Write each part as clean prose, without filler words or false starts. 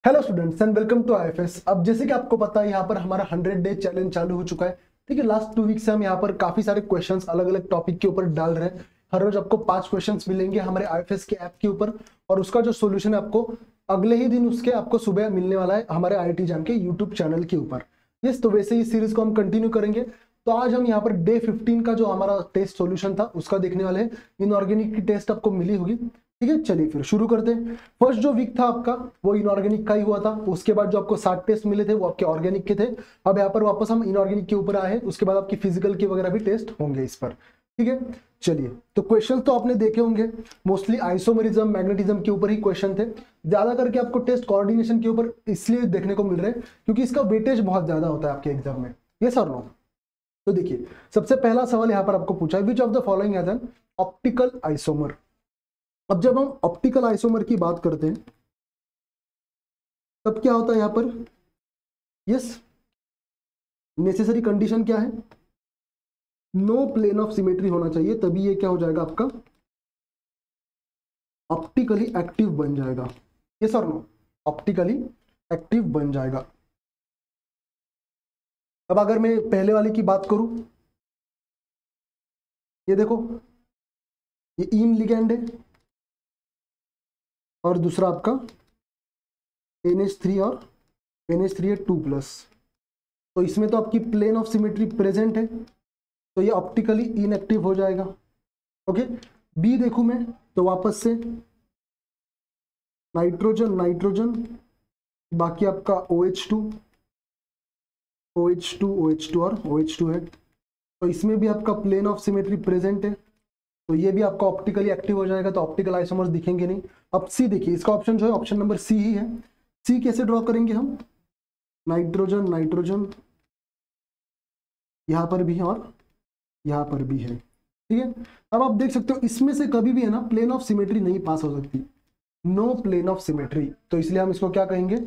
Hello students and welcome to IFS. अब जैसे कि आपको पता है यहाँ पर हमारा 100 डे चैलेंज चालू हो चुका है। ठीक है, लास्ट 2 वीक से हम यहाँ पर काफी सारे क्वेश्चंस अलग अलग टॉपिक के ऊपर डाल रहे हैं। हर रोज आपको 5 क्वेश्चंस मिलेंगे हमारे आईएफएस के ऐप के ऊपर, और उसका जो सोल्यूशन है आपको अगले ही दिन उसके आपको सुबह मिलने वाला है हमारे आईआईटी जैम के यूट्यूब चैनल के ऊपर। यस, तो वैसे ही सीरीज को हम कंटिन्यू करेंगे। तो आज हम यहाँ पर डे 15 का जो हमारा टेस्ट सॉल्यूशन था उसका देखने वाले हैं। इनऑर्गेनिक की टेस्ट आपको मिली होगी। ठीक है, चलिए फिर शुरू करते हैं। फर्स्ट जो वीक था आपका वो इनऑर्गेनिक का ही हुआ था। उसके बाद जो आपको 60 टेस्ट मिले थे वो आपके ऑर्गेनिक के थे। अब यहाँ पर वापस हम इनऑर्गेनिक के ऊपर आए हैं। उसके बाद आपकी फिजिकल के वगैरह भी टेस्ट होंगे इस पर। ठीक है, चलिए। तो क्वेश्चन तो आपने देखे होंगे, मोस्टली आइसोमेरिज्म मैग्नेटिज्म के ऊपर ही क्वेश्चन थे। ज्यादा करके आपको टेस्ट कोऑर्डिनेशन के ऊपर इसलिए देखने को मिल रहे हैं क्योंकि इसका वेटेज बहुत ज्यादा होता है आपके एग्जाम में। यस और नो? तो देखिए, सबसे पहला सवाल यहाँ पर आपको पूछा है, which of the following has an optical isomer. अब जब हम ऑप्टिकल आइसोमर की बात करते हैं तब क्या होता है यहाँ पर? यस, नेसेसरी कंडीशन क्या है? नो प्लेन ऑफ सिमेट्री होना चाहिए, तभी ये क्या हो जाएगा आपका ऑप्टिकली एक्टिव बन जाएगा। यस और नो? ऑप्टिकली एक्टिव बन जाएगा। अब अगर मैं पहले वाले की बात करूं, ये देखो, ये इन लिगेंड है और दूसरा आपका NH3 और NH3 है 2+। तो इसमें तो आपकी प्लेन ऑफ सिमेट्री प्रेजेंट है, तो ये ऑप्टिकली इनएक्टिव हो जाएगा। ओके, बी देखूं मैं तो वापस से नाइट्रोजन नाइट्रोजन, बाकी आपका OH2 OH2 OH2 और OH2 है। तो इसमें भी आपका प्लेन ऑफ सिमेट्री प्रेजेंट है, तो ये भी आपका ऑप्टिकली एक्टिव हो जाएगा। तो ऑप्टिकल आइसोमर्स दिखेंगे नहीं। अब सी देखिए, इसका ऑप्शन जो है ऑप्शन नंबर सी ही है। सी कैसे ड्रॉ करेंगे हम? नाइट्रोजन नाइट्रोजन, यहां पर भी है और यहां पर भी है। ठीक है, अब आप देख सकते हो इसमें से कभी भी है ना प्लेन ऑफ सिमेट्री नहीं पास हो सकती, नो प्लेन ऑफ सिमेट्री। तो इसलिए हम इसको क्या कहेंगे?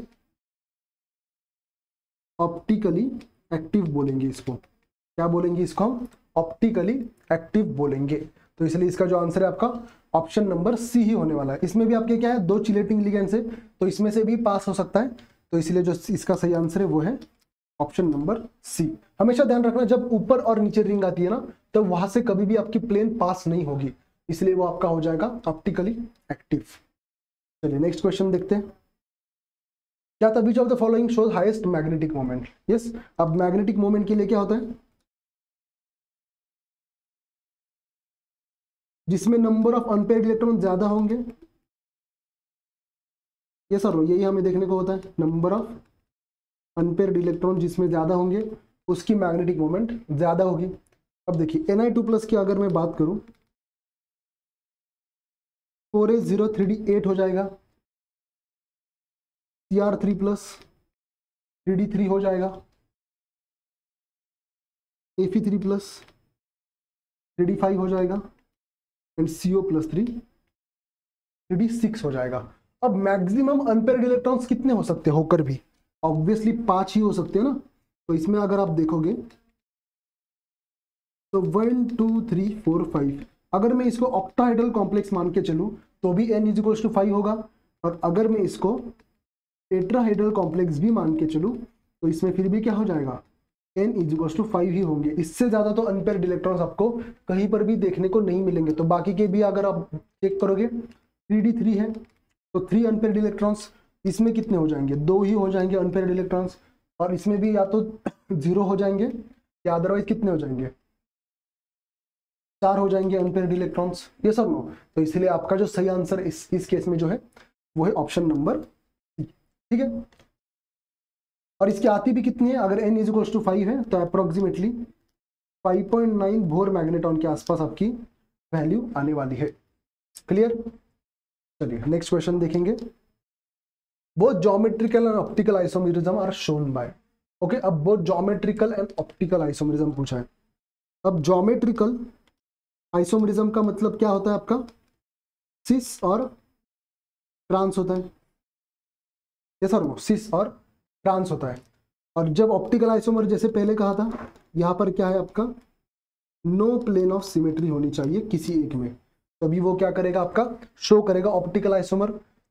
ऑप्टिकली एक्टिव बोलेंगे इसको। क्या बोलेंगे इसको हम? ऑप्टिकली एक्टिव बोलेंगे। तो इसलिए इसका जो आंसर है आपका ऑप्शन नंबर सी ही होने वाला है। इसमें भी आपके क्या है, 2 चिलेटिंग लिगेंड्स है, तो इसमें से भी पास हो सकता है। तो इसलिए जो इसका सही आंसर है वो है ऑप्शन नंबर सी। हमेशा ध्यान रखना, जब ऊपर और नीचे रिंग आती है ना, तो वहां से कभी भी आपकी प्लेन पास नहीं होगी, इसलिए वो आपका हो जाएगा ऑप्टिकली एक्टिव। चलिए नेक्स्ट क्वेश्चन देखते हैं। क्या था? Which of the following shows highest magnetic moment. Yes, अब मैग्नेटिक मोमेंट के लिए क्या होता है? जिसमें नंबर ऑफ अनपेयर्ड इलेक्ट्रॉन ज्यादा होंगे। ये सर, यही हमें देखने को होता है, नंबर ऑफ अनपेयर्ड इलेक्ट्रॉन जिसमें ज्यादा होंगे उसकी मैग्नेटिक मोमेंट ज्यादा होगी। अब देखिए Ni2+ की अगर मैं बात करूं, 4s0 3d8 हो जाएगा, Cr3+ 3d3 हो जाएगा, Fe3+ 3d5 हो जाएगा, एंड CO+3 3d6 हो जाएगा। अब मैक्सिमम अनपेयर्ड इलेक्ट्रॉन्स कितने हो सकते हैं होकर भी? ऑब्वियसली 5 ही हो सकते हैं ना। तो इसमें अगर आप देखोगे तो 1 2 3 4 5, अगर मैं इसको ऑक्टाहेड्रल कॉम्प्लेक्स मान के चलूं तो भी n = 5 होगा, और अगर मैं इसको टेट्राहेड्रल कॉम्प्लेक्स भी मान के चलूं तो इसमें फिर भी क्या हो जाएगा? n = 5 ही होंगे। इससे ज्यादा तो अनपेयर्ड इलेक्ट्रॉन्स आपको कहीं पर भी देखने को नहीं मिलेंगे। तो बाकी के भी अगर आप चेक करोगे 3d3 है, तो 3 अनपेयर्ड इलेक्ट्रॉन्स, इसमें कितने हो जाएंगे? 2 ही हो जाएंगे अनपेयर्ड इलेक्ट्रॉन्स, और इसमें भी या तो 0 हो जाएंगे या अदरवाइज कितने हो जाएंगे? 4 हो जाएंगे अनपेयर्ड इलेक्ट्रॉन्स। ये सब नो। तो इसलिए आपका जो सही आंसर इस केस में जो है वो है ऑप्शन नंबर सी। ठीक है, और इसकी आती भी कितनी है? अगर n = 5 है तो अप्रोक्सीमेटली 5.9 बोर मैग्नेटॉन के आसपास आपकी वैल्यू आने वाली है। क्लियर? चलिए नेक्स्ट क्वेश्चन देखेंगे। Both geometrical and optical isomerism are shown by. Okay, अब both geometrical and optical isomerism पूछा है। अब ज्योमेट्रिकल आइसोमेरिज्म का मतलब क्या होता है आपका? सिस और ट्रांस होता है। ये सर, सिस और ट्रांस होता है। और जब ऑप्टिकल आइसोमर, जैसे पहले कहा था, यहाँ पर क्या है आपका? नो प्लेन ऑफ सिमेट्री होनी चाहिए किसी एक में, तभी वो क्या करेगा? आपका शो करेगा ऑप्टिकल आइसोमर।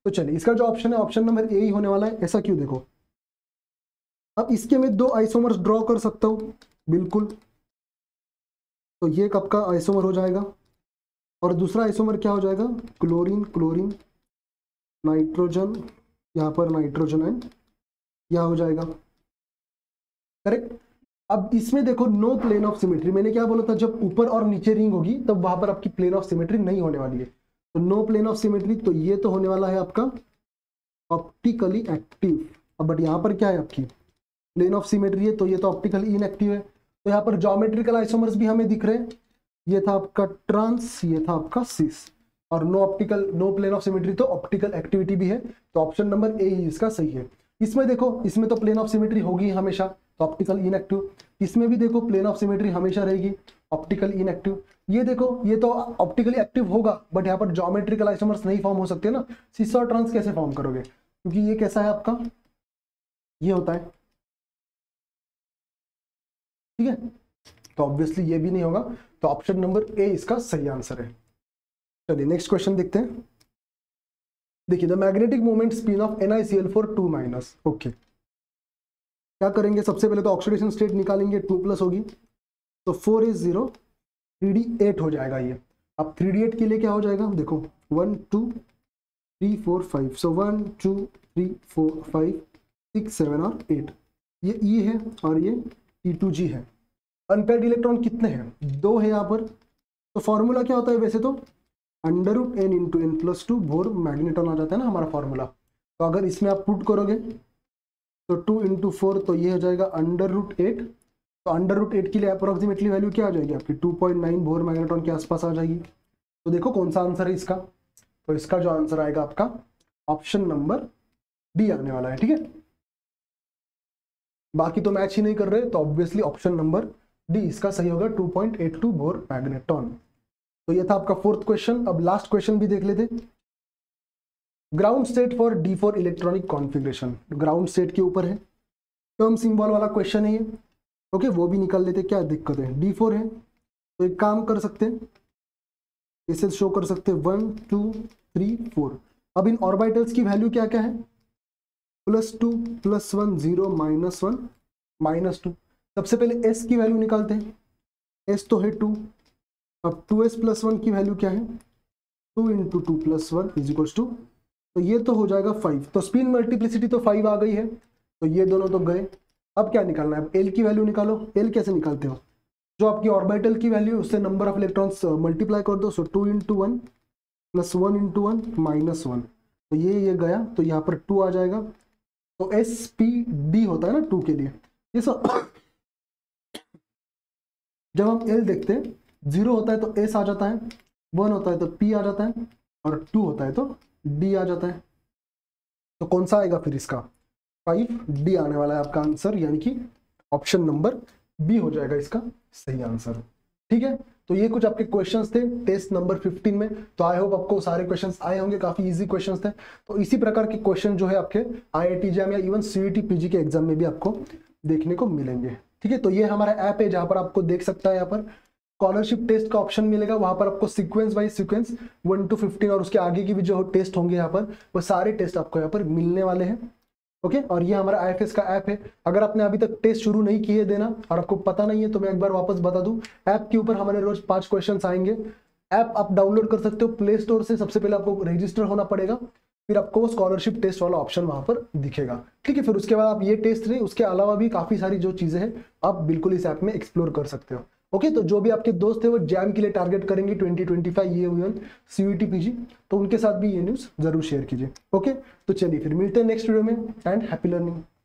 तो चलिए इसका जो ऑप्शन है ऑप्शन नंबर ए ही होने वाला है। ऐसा क्यों? देखो अब इसके मैं दो आइसोमर्स ड्रॉ कर सकता हूँ, बिल्कुल। तो ये कब का आइसोमर हो जाएगा और दूसरा आइसोमर क्या हो जाएगा? क्लोरीन क्लोरीन नाइट्रोजन, यहाँ पर नाइट्रोजन एंड यह हो जाएगा, करेक्ट। अब इसमें देखो नो प्लेन ऑफ सिमेट्री, मैंने क्या बोला था, जब ऊपर और नीचे रिंग होगी तब वहां पर आपकी प्लेन ऑफ सिमेट्री नहीं होने वाली है। तो नो प्लेन ऑफ सिमेट्री, तो ये तो होने वाला है आपका ऑप्टिकली एक्टिव। अब बट यहाँ पर क्या है आपकी प्लेन ऑफ सिमेट्री है, तो ये तो ऑप्टिकली इनएक्टिव है। तो यहाँ पर ज्योमेट्रिकल आइसोमर्स भी हमें दिख रहे हैं, ये था आपका ट्रांस, ये था आपका सिस, और नो प्लेन ऑफ सिमेट्री तो ऑप्टिकल एक्टिविटी भी है। तो ऑप्शन नंबर ए ही इसका सही है। इसमें देखो इसमें तो प्लेन ऑफ सिमेट्री होगी हमेशा, तो ऑप्टिकल इनएक्टिव। इसमें भी देखो प्लेन ऑफ सिमेट्री हमेशा रहेगी, ऑप्टिकल इनएक्टिव। ये देखो ये तो ऑप्टिकली एक्टिव होगा, बट यहाँ पर ज्योमेट्रिकल आइसोमर्स नहीं फॉर्म हो सकते ना। सिस और ट्रांस कैसे फॉर्म करोगे, क्योंकि ये कैसा है आपका, ये होता है, ठीक है। तो ऑब्वियसली ये भी नहीं होगा, तो ऑप्शन नंबर ए इसका सही आंसर है। चलिए नेक्स्ट क्वेश्चन देखते हैं। देखिए the magnetic moment spin of NiCl4 2-। Okay, क्या करेंगे, सबसे पहले तो ऑक्सीडेशन स्टेट निकालेंगे, 2+ होगी, तो 4 is 0, 3d 8 हो जाएगा ये। अब 3d 8 के लिए क्या हो जाएगा, देखो 1 2 3 4 5, सो 1 2 3 4 5 6 7 और 8, ये E है और ये T2G है। अनपेयर्ड इलेक्ट्रॉन कितने हैं, 2 है यहाँ पर। तो फॉर्मूला क्या होता है वैसे तो, √n × n+2 बोर मैग्नेटॉन आ जाता है ना हमारा फॉर्मूला। तो अगर इसमें आप पुट करोगे तो 2 × 4, तो ये हो जाएगा √8। तो √8 के लिए अप्रोक्सीमेटली वैल्यू क्या आ जाएगी आपकी, 2.9 बोर मैग्नेटॉन के आसपास आ जाएगी। तो देखो कौन सा आंसर है इसका, तो इसका जो आंसर आएगा आपका ऑप्शन नंबर डी आने वाला है, ठीक है। बाकी तो मैच ही नहीं कर रहे, तो ऑब्वियसली ऑप्शन नंबर डी इसका सही होगा, 2.82 बोर मैग्नेटॉन। तो ये था आपका 4th क्वेश्चन। अब लास्ट क्वेश्चन भी देख लेते। Ground state for D4 electronic configuration, ground state के ऊपर है, टर्म सिंबल वाला क्वेश्चन है ये। ओके, वो भी निकाल लेते, क्या दिक्कत है। D4 है तो एक काम कर सकते हैं, इसे शो कर सकते हैं 1 2 3 4। अब इन ऑर्बिटल्स की वैल्यू क्या क्या है, +2 +1 0 -1 -2। सबसे पहले s की वैल्यू निकालते हैं, s तो है 2। अब 2s + 1 की वैल्यू क्या है, 2 × 2 + 1 = 2, तो ये तो हो जाएगा 5। तो स्पिन मल्टीप्लिसिटी तो 5 आ गई है, तो ये दोनों तो गए। अब क्या निकालना है, अब L की वैल्यू निकालो। L कैसे निकालते हो, जो आपकी ऑर्बिटल की वैल्यू है उससे नंबर ऑफ इलेक्ट्रॉन्स मल्टीप्लाई कर दो। सो 2 × 1 + 1 × 1 -1, तो ये गया, तो यहाँ पर 2 आ जाएगा। तो SPD होता है ना 2 के लिए, ये सब जब हम L देखते हैं 0 होता है तो S आ जाता है, 1 होता है तो P आ जाता है, और 2 होता है तो D आ जाता है। तो कौन सा आएगा फिर इसका, 5D आने वाला है आपका आंसर, यानी कि ऑप्शन नंबर बी हो जाएगा इसका सही आंसर, ठीक है। तो ये कुछ आपके क्वेश्चंस थे टेस्ट नंबर 15 में। तो आई होप आपको सारे क्वेश्चंस आए होंगे, काफी इजी क्वेश्चंस थे। तो इसी प्रकार के क्वेश्चन जो है आपके IIT JAM या इवन CET PG के एग्जाम में भी आपको देखने को मिलेंगे, ठीक है। तो ये हमारा ऐप है जहां पर आपको देख सकता है, यहाँ पर स्कॉलरशिप टेस्ट का ऑप्शन मिलेगा, वहां पर आपको सीक्वेंस बाय सीक्वेंस 1 to 15 और उसके आगे की भी जो टेस्ट होंगे यहाँ पर, वो सारे टेस्ट आपको यहाँ पर मिलने वाले हैं, ओके। और ये हमारा IFS का ऐप है। अगर आपने अभी तक टेस्ट शुरू नहीं किए देना और आपको पता नहीं है, तो मैं एक बार वापस बता दूं, ऐप के ऊपर हमारे रोज 5 क्वेश्चंस आएंगे। ऐप आप डाउनलोड कर सकते हो प्ले स्टोर से, सबसे पहले आपको रजिस्टर होना पड़ेगा, फिर आपको स्कॉलरशिप टेस्ट वाला ऑप्शन वहां पर दिखेगा, ठीक है। फिर उसके बाद आप ये टेस्ट नहीं, उसके अलावा भी काफी सारी जो चीजें हैं आप बिल्कुल इस ऐप में एक्सप्लोर कर सकते हो, ओके। तो जो भी आपके दोस्त है वो जैम के लिए टारगेट करेंगे 2025 ये CET PG, तो उनके साथ भी ये न्यूज जरूर शेयर कीजिए, ओके। तो चलिए फिर मिलते हैं नेक्स्ट वीडियो में, एंड हैप्पी लर्निंग।